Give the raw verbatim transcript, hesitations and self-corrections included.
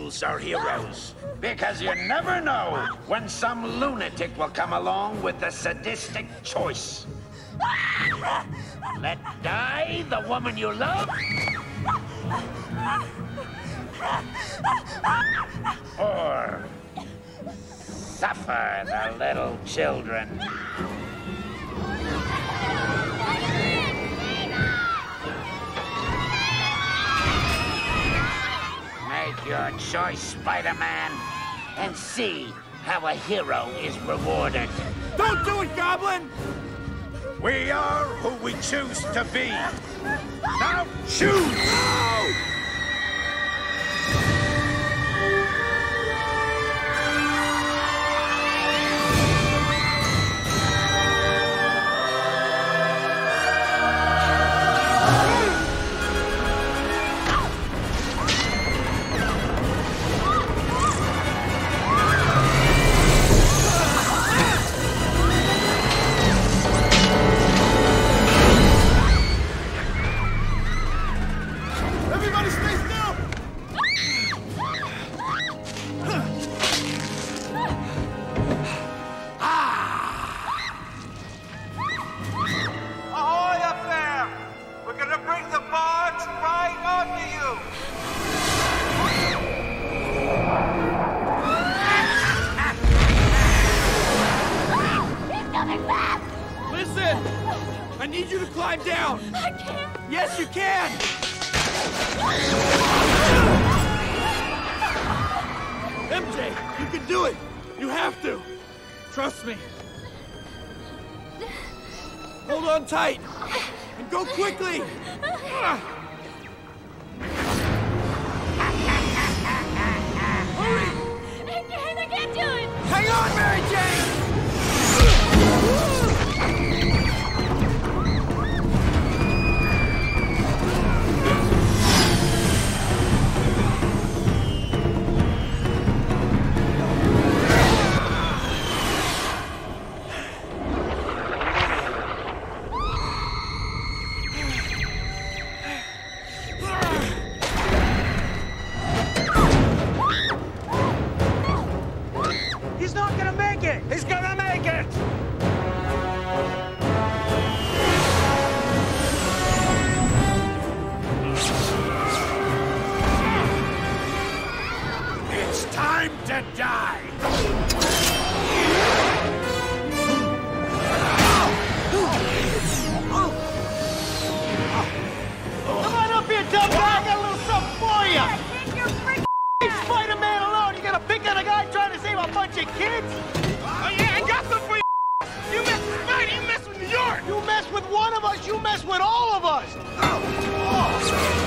fools are heroes. Because you never know when some lunatic will come along with a sadistic choice. Let die the woman you love, or suffer the little children. Make your choice, Spider-Man, and see how a hero is rewarded. Don't do it, Goblin! We are who we choose to be. Now choose! No! Tight! And go quickly! I can't, I can't do it! Hang on, Mary Jane! You mess with one of us, you mess with all of us! Oh. Oh.